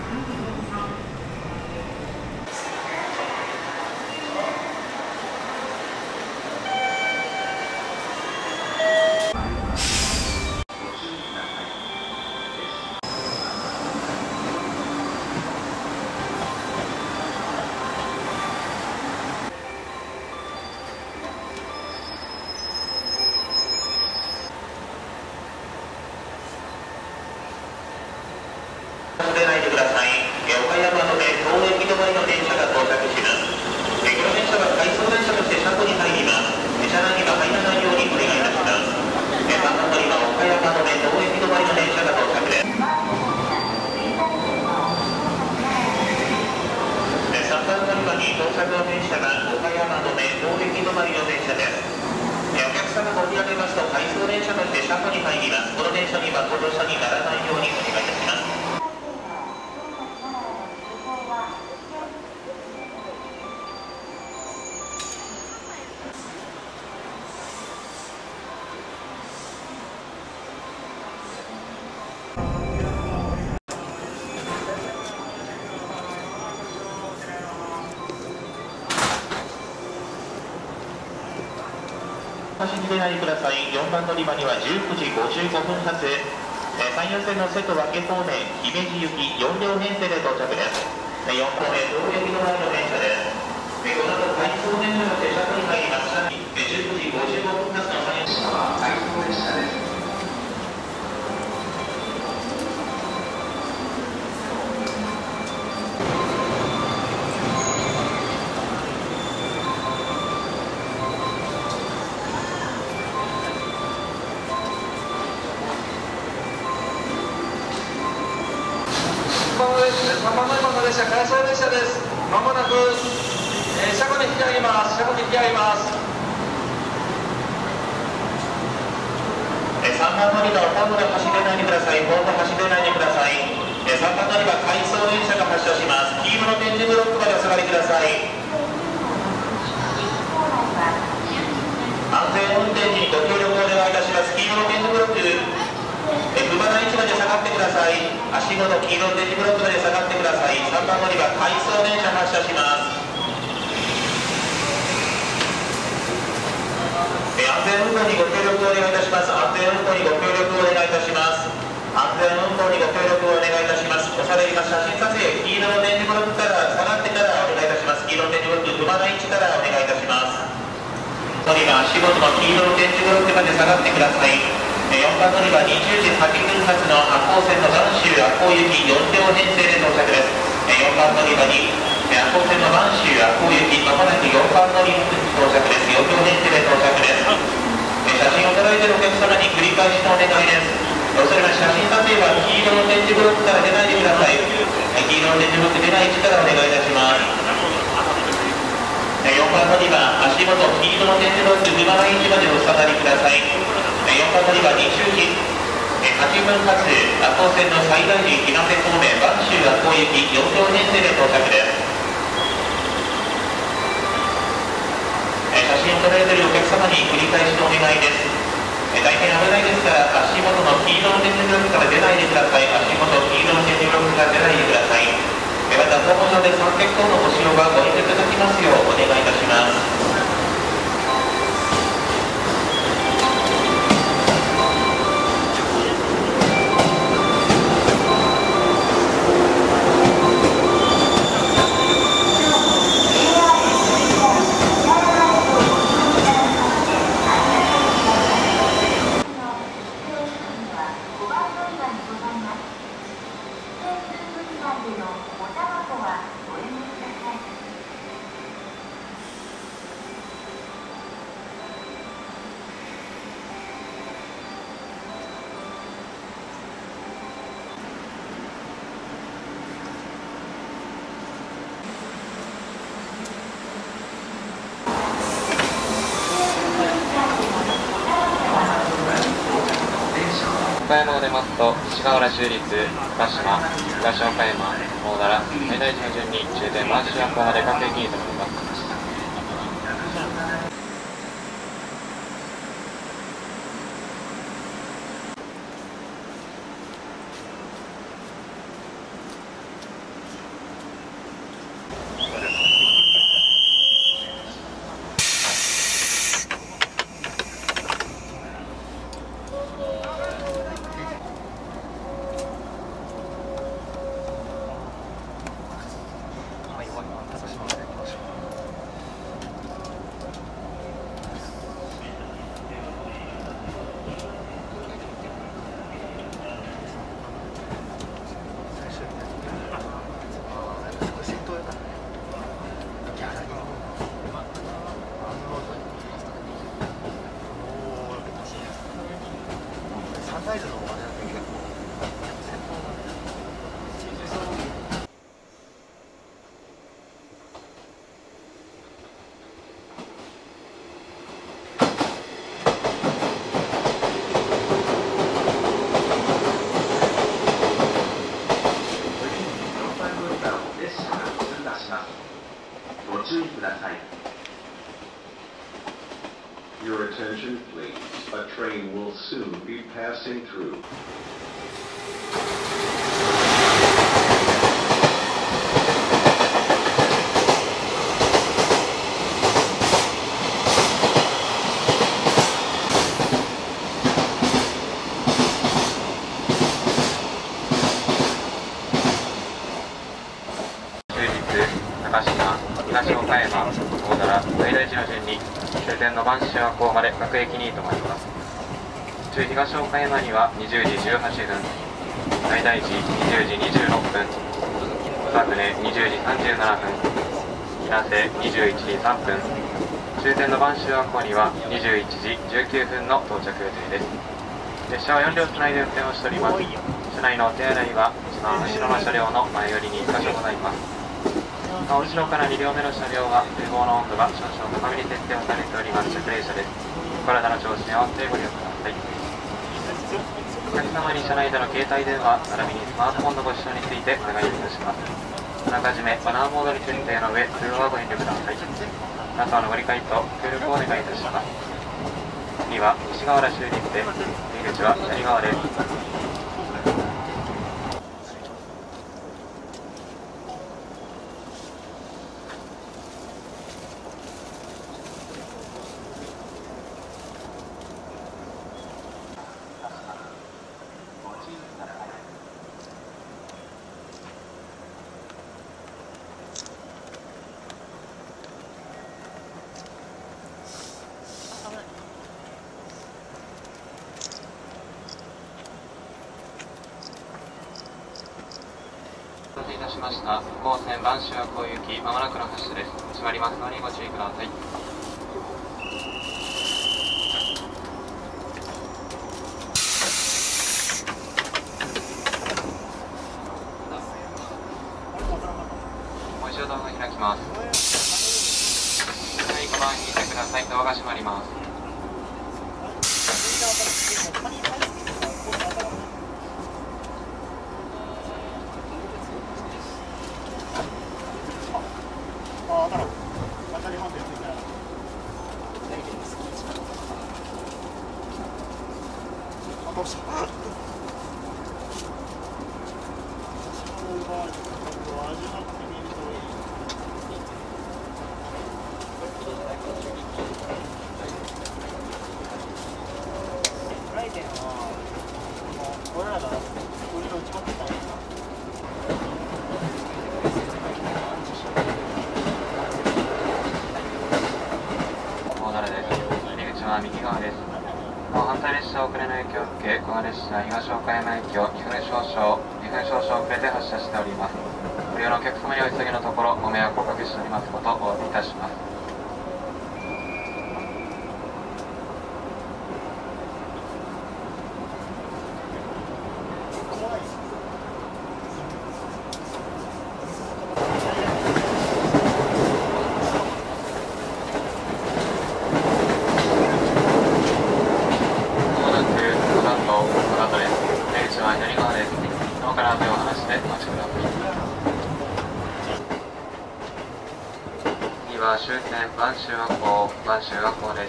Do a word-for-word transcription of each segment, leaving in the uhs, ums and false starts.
出ないでください。岡山の目当駅止まりの電車が到着します。この電車は回送電車として車庫に入ります。車内には入らないようにお願いいたします。さんばん乗りは岡山の目当駅止まりの電車が到着です。さんばん乗り場に到着の電車が岡山の目当駅止まりの電車です。お客様が降りられますと回送電車として車庫に入ります。この電車にはご乗車にならないようにお願いいたします。走り出ないでください。よんばん乗り場にはじゅうくじごじゅうごふん発、山陽線の瀬戸分け方面姫路行きよん両編成で到着です。よん方面東駅の前の電車です。この後回送電車の車庫に入ります。じゅうくじごじゅうごふん発の山陽線は回送列車です。 さんばん乗り場の列車、回送列車です。まもなく、えー、車庫に引き上げます。車庫に引き上げます。 さんばん乗り場、ホームで走れないでください。ホーム走れないでください。さんばん乗り場、回送電車が発車します。黄色の点字ブロックまでお下がりください。安全運転にご協力をお願いいたします。黄色の点字ブロック、熊田市まで下がってください。足元黄色の点字ブロックまで下がってください。さんばん乗り場、回送電車発車します。安全運行にご協力をお願いいたします。安全運行にご協力をお願いいたします。安全運行にご協力をお願いいたします。おしゃれ今写真撮影、黄色の点字ブロックから下がってからお願いいたします。黄色の点字ブロック、熊田市からお願いいたします。乗り場、足元の黄色の点字ブロックまで下がってください。よんばん乗り場にじゅうじはっぷん発の赤穂線の播州赤穂行きよん両編成で到着です。よんばん乗り場に赤穂線の播州赤穂行きまもなくよんばん乗り到着です。よん両編成で到着です。写真を捉えているお客様に繰り返しのお願いです。それから写真撮影は黄色の点字ブロックから出ないでください。黄色の点字ブロック出ない位置からお願いいたします。よんばん乗り場、足元黄色の点字ブロック熊谷市までお下がりください。よんばん乗り場にじゅうじはっぷん発赤穂線の最大寺日生方面播州赤穂行きよん両編成で到着です。写真を撮られているお客様に繰り返しのお願いです。大変危ないですから足元の黄色の点字ブロックから出ないでください。足元黄色の点字ブロックから出ないでください。また訪問場で三脚等のご使用がご遠慮いただきますようお願いいたします。 岡山を出ますと、勅使河原州立、鹿島、東岡山、大奈良、最大寺の順に終点播州赤穂まで各駅に停まります。 注意ください。Your attention, please. A train will soon be passing through. 高島、東岡山、大皿、最大寺の順に終点の播州赤穂まで各駅に停まります。中東岡山にはにじゅうじじゅうはっぷん、最大寺にじゅうじにじゅうろっぷん、小舟にじゅうじさんじゅうななふん、日生にじゅういちじさんぷん、終点の播州赤穂にはにじゅういちじじゅうきゅうふんの到着予定です。列車はよん両つないで運転をしております。車内のお手洗いは一番後ろの車両の前寄りにいっかしょございます。後ろからに両目の車両は冷房の温度が少々高めに設定をされております着冷車です。お体の調子に合わせてご利用ください。お客様に車内での携帯電話並びにスマートフォンのご使用についてお願いいたします。あらかじめマナーモードに設定の上通話はご遠慮ください。皆様のご理解と協力をお願いいたします。次は西河原修理で出口は左側です。お待たせいたしました。高線播州赤穂行きまもなくの発車です。閉まりますのでご注意ください。もう一度ドアが開きます。はい、ご番引いてください。ドアが閉まります。右側です。反対列車遅れの影響を受け、この列車東岡山駅をにふん少々にふん少々遅れて発車しております。ご利用のお客様にお急ぎのところご迷惑をおかけしておりますことをお詫びいたします。終点播州赤穂、播州赤穂です。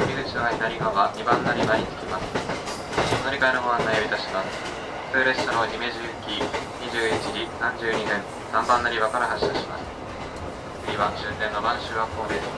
入り口は左側にばん乗り場に着きます。乗り換えのご案内をいたします。普通列車の姫路行きにじゅういちじさんじゅうにふん、さんばん乗り場から発車します。次は終点の播州赤穂です。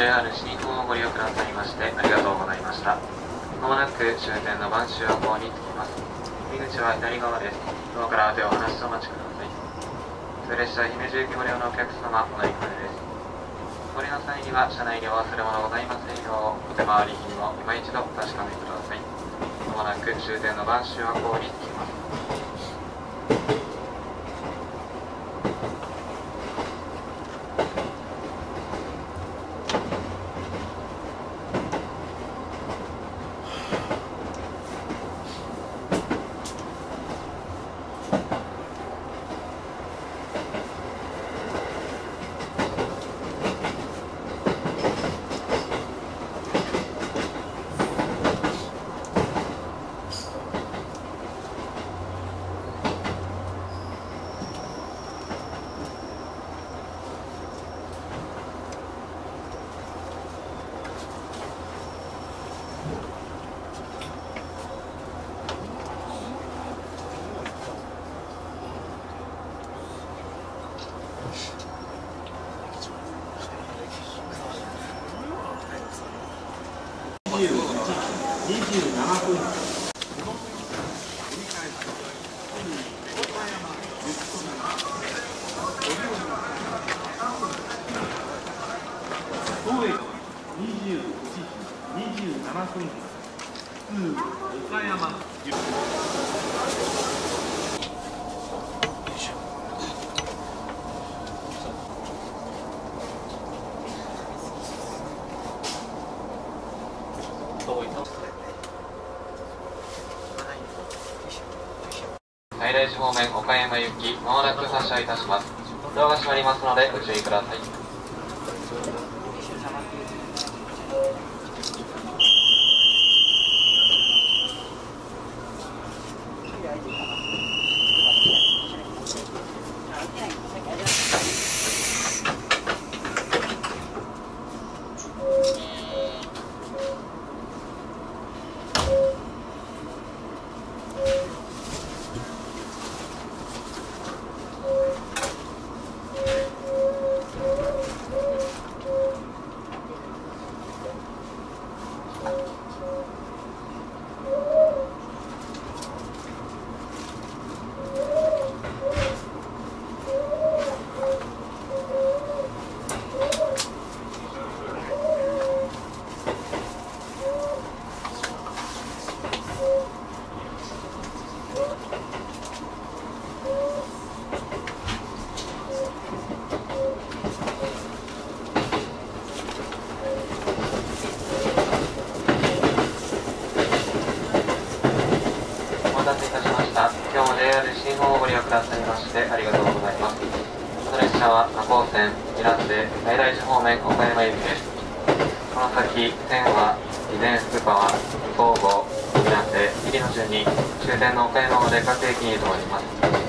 ェイアール 西日本をご利用くださいましてありがとうございました。まもなく終点の播州港に着きます。入り口は左側です。ドアから手を離してお待ちください。普通列車姫路行きご利用のお客様、お乗り換えです。お降りの際には車内にお忘れ物ございませんようお手回り品を今一度お確かめください。まもなく終点の播州港に着きます。在来寺方面岡山行きまもなく発車いたします。ドアが閉まりますのでご注意ください。お待たせいたしました。今日も ジェイアール 西日本をご利用くださいましてありがとうございます。この列車は赤穂線伊良瀬在来寺方面岡山行きです。この先線は備前福川東郷伊良瀬入りの順に終点の岡山まで各駅に停まります。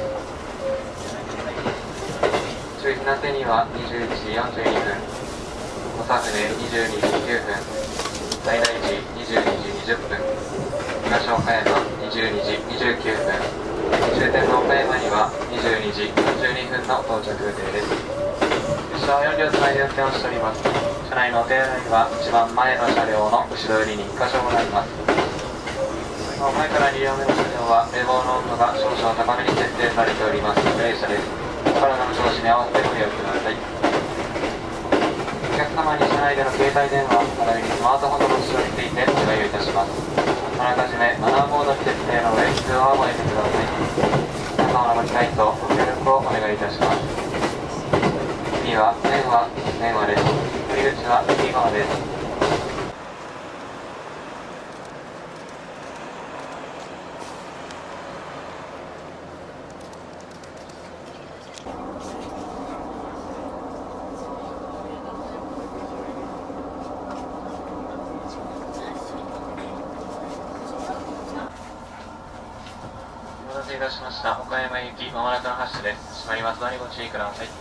中日名瀬にはにじゅういちじよんじゅうにふん、土佐船にじゅうにじきゅうふん、在来寺にじゅうにじにじゅっぷん、東岡山にじゅうにじにじゅうきゅうふん、終点の岡山にはにじゅうにじよんじゅうにふんの到着予定です。列車はよん両つないで運転をしております。車内のお手洗いは一番前の車両の後ろ寄りにいっかしょございます。前からに両目の車両は冷房の温度が少々高めに設定されております列車です。体の調子に合わせてご利用ください。お客様に車内での携帯電話、またにスマートフォンの使用についてお願いいたします。あらかじめマナーモードに設定の上、通話を覚えてください。皆様のご理解とご協力をお願いいたします。次は電話、電話です。入り口は右側です。お待たせいたしました。岡山行きまもなくの発車です。閉まりますのでご注意ください。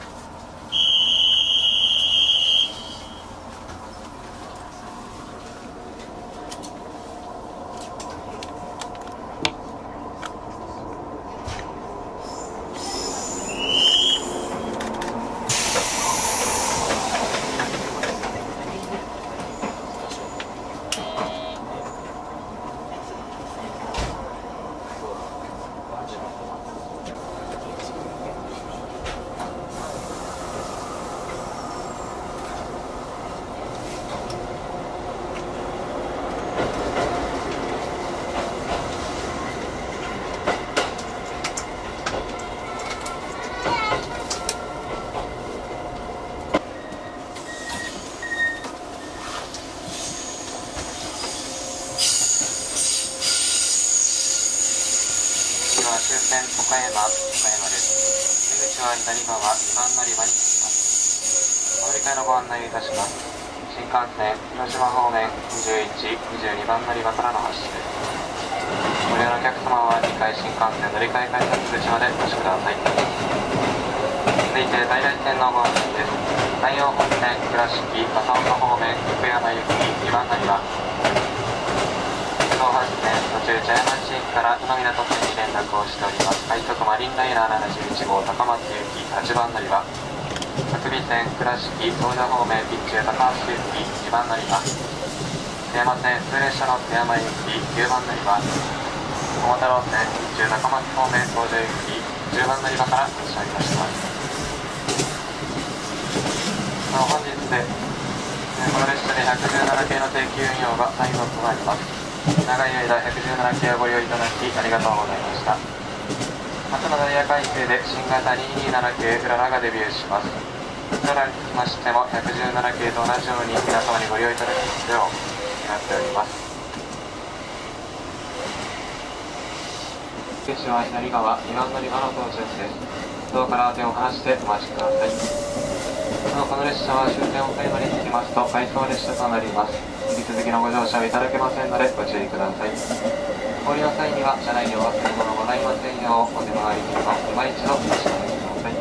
山、岡山です。出口は左側にばん乗り場に着きます。乗り換えのご案内をいたします。新幹線広島方面にじゅういち、にじゅうにばん乗り場からの発車です。ご利用のお客様はにかい新幹線乗り換え改札口までお越しください。続いて在来線のご案内です。山陽本線倉敷笠岡方面福山行きにばん乗り場、東八線途中茶屋町駅から今港線に連絡をしております。快速マリンライナーななじゅういち号高松行きはちばん乗り場、佐久美線倉敷総社方面備中高橋行きにばん乗り場、津山線普通列車の津山行ききゅうばん乗り場、桃太郎線備中高松方面総社行きじゅうばん乗り場から発車いたします。本日でこの列車でひゃくじゅうなな系の定期運用が最後となります。長い間ひゃくじゅうなな系をご利用いただきありがとうございました。初のダイヤ改正で新型にひゃくにじゅうなな系うららがデビューします。うららにつきましてもひゃくじゅうなな系と同じように皆様にご利用いただきますよう願っております。出口は左側にばん乗り場の到着です。ドアから手を離してお待ちください。この列車は終点岡山に着きますと回送列車となります。引き続きのご乗車はいただけませんのでご注意ください。お降りの際には車内にお忘れ物ございませんようお手回り品を今一度お確かめください。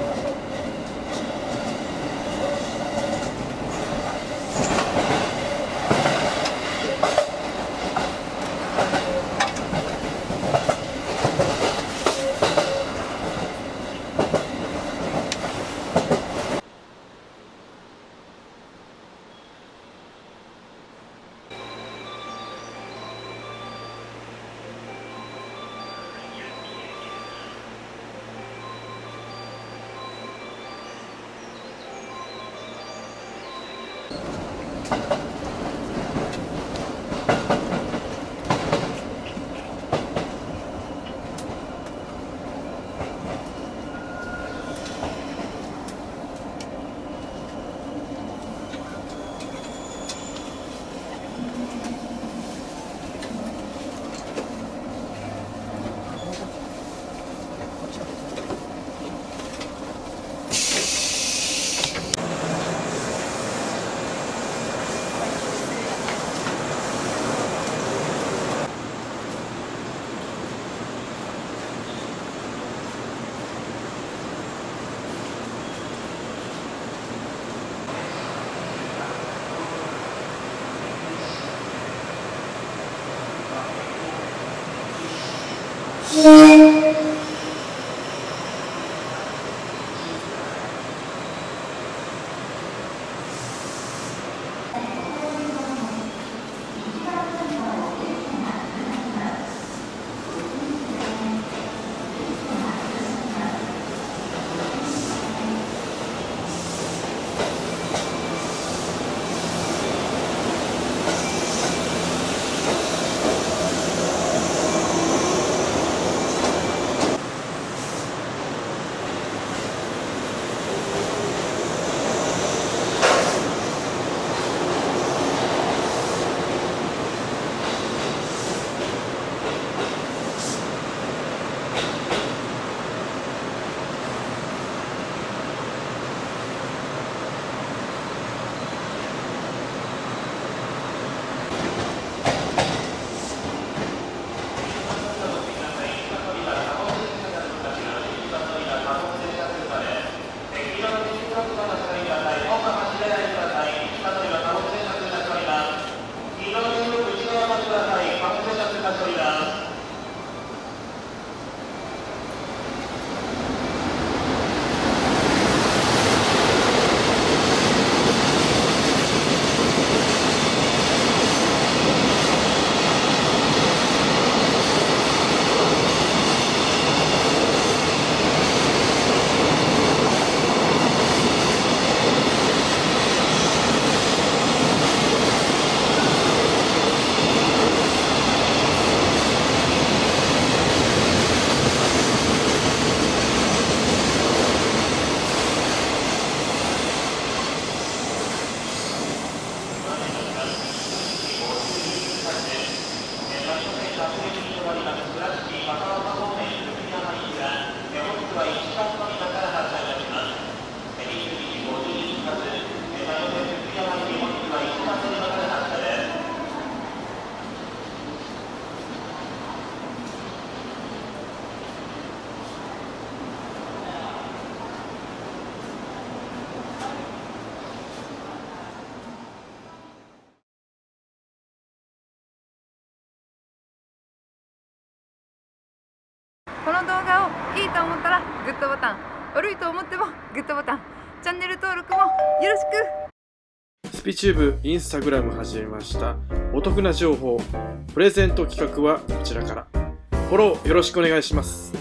と思ったらグッドボタン、悪いと思ってもグッドボタン、チャンネル登録もよろしく。 スピチューブインスタグラム始めました。お得な情報、プレゼント企画はこちらから。フォローよろしくお願いします。